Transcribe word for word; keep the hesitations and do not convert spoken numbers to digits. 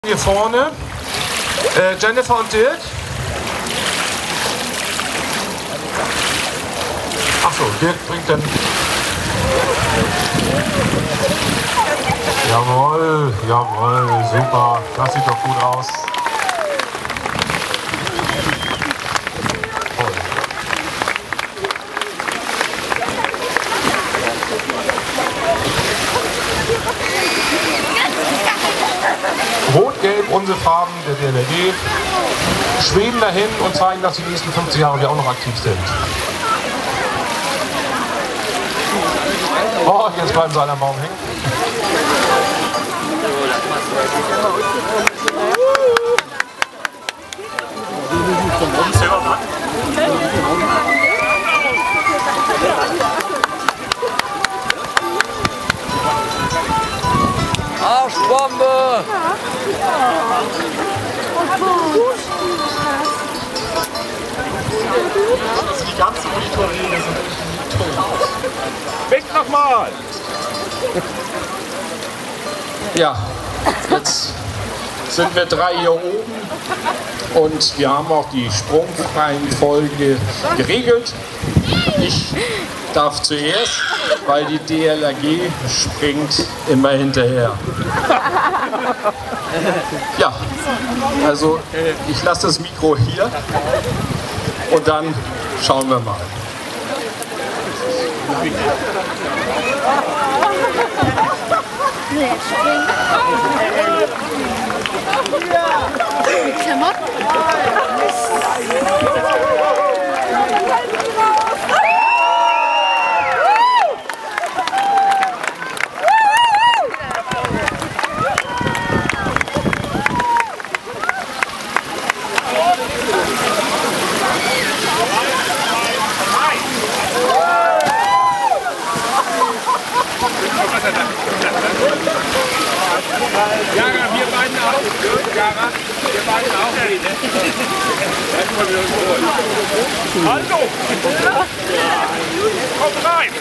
Hier vorne, äh, Jennifer und Dirk. Achso, Dirk bringt dann. Jawohl, jawohl, super, das sieht doch gut aus. Toll. Rot-Gelb, unsere Farben der D L R G, schweben dahin und zeigen, dass die nächsten fünfzig Jahre wir auch noch aktiv sind. Oh, jetzt bleiben sie alle am Baum hängen. Arschbombe! Also die ganzen Monitoräne sind Weg nochmal! Ja, jetzt sind wir drei hier oben und wir haben auch die Sprungreihenfolge geregelt. Ich darf zuerst, weil die D L R G springt immer hinterher. Ja, also ich lasse das Mikro hier und dann schauen wir mal. Jara, wir beiden auch. Jara, wir beiden auch. Erstmal wieder zurück. Hallo! Komm rein!